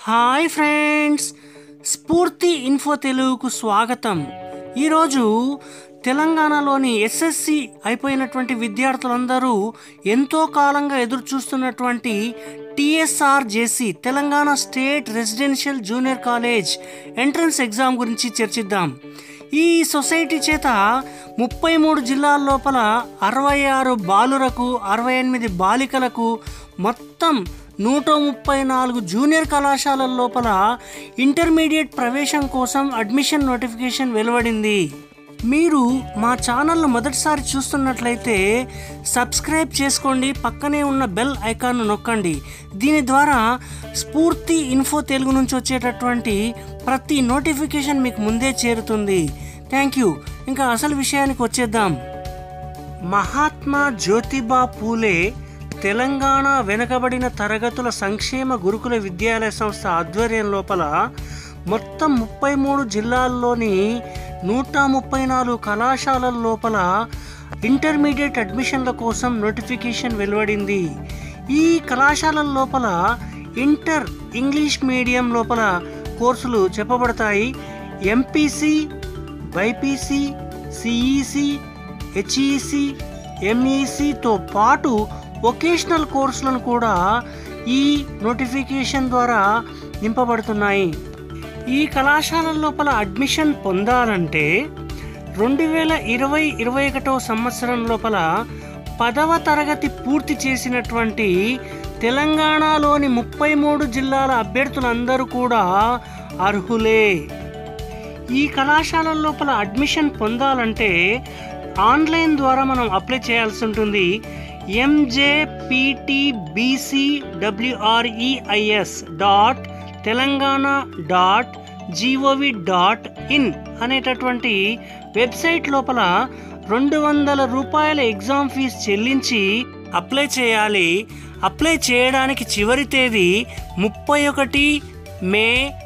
Hi friends, స్ఫూర్తి info తెలుగుకు స్వాగతం. ఈరోజు తెలంగాణలోని ఎస్ఎస్సి అయిపోయినటువంటి విద్యార్థులందరూ ఎంతో కాలంగా ఎదురు చూస్తున్నటువంటి TSRJC Telangana state residential junior college entrance exam గురించి చర్చిద్దాం. ఈ సొసైటీ చేత 33 జిల్లాల లోపల 66 బాలురకు 68 బాలికలకు మొత్తం 134 జూనియర్ కళాశాలల లోపల ఇంటర్మీడియట్ ప్రవేశం కోసం అడ్మిషన్ నోటిఫికేషన్ వెలువడింది. మీరు మా ఛానల్ను మొదటిసారి చూస్తున్నట్లయితే సబ్స్క్రైబ్ చేసుకోండి, పక్కనే ఉన్న బెల్ ఐకాన్ను నొక్కండి. దీని ద్వారా స్ఫూర్తి ఇన్ఫో తెలుగు నుంచి వచ్చేటటువంటి ప్రతి నోటిఫికేషన్ మీకు ముందే చేరుతుంది. Thank you. ఇంకా అసలు విషయానికి వచ్చేద్దాం. మహాత్మా జ్యోతిబా పూలే తెలంగాణ వెనుకబడిన తరగతుల సంక్షేమ గురుకుల విద్యాలయ సంస్థ ఆధ్వర్యం లోపల మొత్తం 33 జిల్లాల్లోని 134 కళాశాలల లోపల ఇంటర్మీడియట్ అడ్మిషన్ల కోసం నోటిఫికేషన్ వెలువడింది. ఈ కళాశాలల లోపల ఇంటర్ ఇంగ్లీష్ మీడియం లోపల కోర్సులు చెప్పబడతాయి. ఎంపీసీ, బైపీసీ, సిఈసి, హెచ్ఈసి, ఎంఈసితో పాటు వొకేషనల్ కోర్సులను కూడా ఈ నోటిఫికేషన్ ద్వారా నింపబడుతున్నాయి. ఈ కళాశాలల లోపల అడ్మిషన్ పొందాలంటే 2020-21 సంవత్సరం లోపల 10వ తరగతి పూర్తి చేసినటువంటి తెలంగాణలోని 33 జిల్లాల అభ్యర్థులందరూ కూడా అర్హులే. ఈ కళాశాలల లోపల అడ్మిషన్ పొందాలంటే ఆన్లైన్ ద్వారా మనం అప్లై చేయాల్సి ఉంటుంది. mjptbc.telangana.gov.in అనేటటువంటి వెబ్సైట్ లోపల 200 రూపాయల ఎగ్జామ్ ఫీజు చెల్లించి అప్లై చేయాలి. అప్లై చేయడానికి చివరి తేదీ 31 మే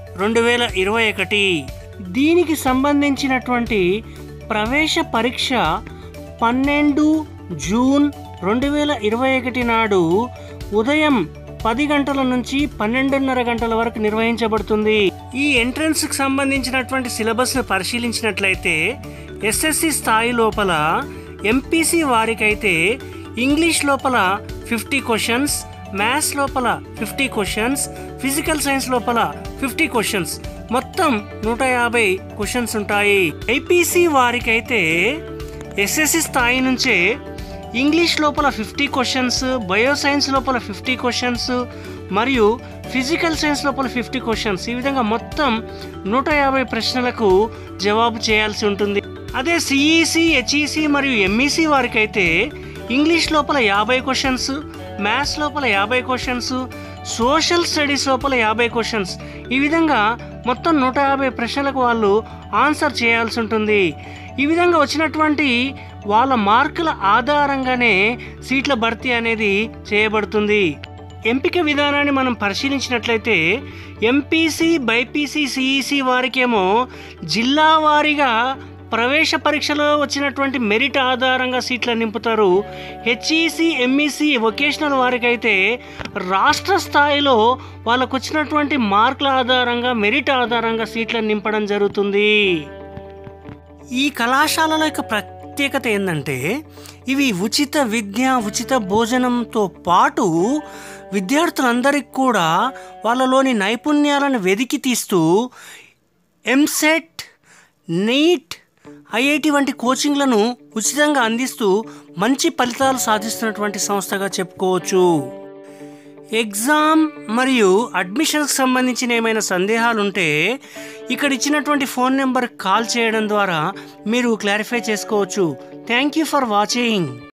2021. దీనికి సంబంధించినటువంటి ప్రవేశ పరీక్ష 12 జూన్ 2021 నాడు ఉదయం 10 గంటల నుంచి 12:30 గంటల వరకు నిర్వహించబడుతుంది. ఈ ఎంట్రన్స్కి సంబంధించినటువంటి సిలబస్ను పరిశీలించినట్లయితే ఎస్ఎస్సి స్థాయి లోపల ఎంపీసీ వారికైతే ఇంగ్లీష్ లోపల 50 క్వశ్చన్స్, మ్యాథ్స్ లోపల 50 క్వశ్చన్స్, ఫిజికల్ సైన్స్ లోపల 50 క్వశ్చన్స్, మొత్తం 150 క్వశ్చన్స్ ఉంటాయి. ఐపీసీ వారికైతే ఎస్ఎస్సి స్థాయి నుంచే ఇంగ్లీష్ లోపల 50 క్వశ్చన్స్, బయోసైన్స్ లోపల 50 క్వశ్చన్స్ మరియు ఫిజికల్ సైన్స్ లోపల 50 క్వశ్చన్స్, ఈ విధంగా మొత్తం 150 ప్రశ్నలకు జవాబు చేయాల్సి ఉంటుంది. అదే సిఈసి, హెచ్ఈసి మరియు ఎంఈసి వారికైతే ఇంగ్లీష్ లోపల 50 క్వశ్చన్స్, మ్యాథ్స్ లోపల 50 క్వశ్చన్స్, సోషల్ స్టడీస్ లోపల 50 క్వశ్చన్స్, ఈ విధంగా మొత్తం 150 ప్రశ్నలకు వాళ్ళు ఆన్సర్ చేయాల్సి ఉంటుంది. ఈ విధంగా వచ్చినటువంటి వాళ్ళ మార్కుల ఆధారంగానే సీట్ల భర్తీ అనేది చేయబడుతుంది. ఎంపిక విధానాన్ని మనం పరిశీలించినట్లయితే ఎంపీసీ, బైపీసీ, సిఈసి వారికేమో జిల్లా వారీగా ప్రవేశ పరీక్షలో వచ్చినటువంటి మెరిట్ ఆధారంగా సీట్లను నింపుతారు. హెచ్ఈసి, ఎంఈసి, వొకేషనల్ వారికైతే రాష్ట్ర స్థాయిలో వాళ్ళకు వచ్చినటువంటి మార్కుల ఆధారంగా, మెరిట్ ఆధారంగా సీట్లను నింపడం జరుగుతుంది. ఈ కళాశాలల యొక్క ప్రత్యేకత ఏంటంటే ఇవి ఉచిత విద్య, ఉచిత భోజనంతో పాటు విద్యార్థులందరికీ కూడా వాళ్ళలోని నైపుణ్యాలను వెదికి తీస్తూ ఎంసెట్, నీట్, ఐఐటి వంటి కోచింగ్లను ఉచితంగా అందిస్తూ మంచి ఫలితాలు సాధిస్తున్నటువంటి సంస్థగా చెప్పుకోవచ్చు. ఎగ్జామ్ మరియు అడ్మిషన్కి సంబంధించిన ఏమైనా సందేహాలు ఉంటే ఇక్కడ ఇచ్చినటువంటి ఫోన్ నెంబర్కి కాల్ చేయడం ద్వారా మీరు క్లారిఫై చేసుకోవచ్చు. Thank you for watching.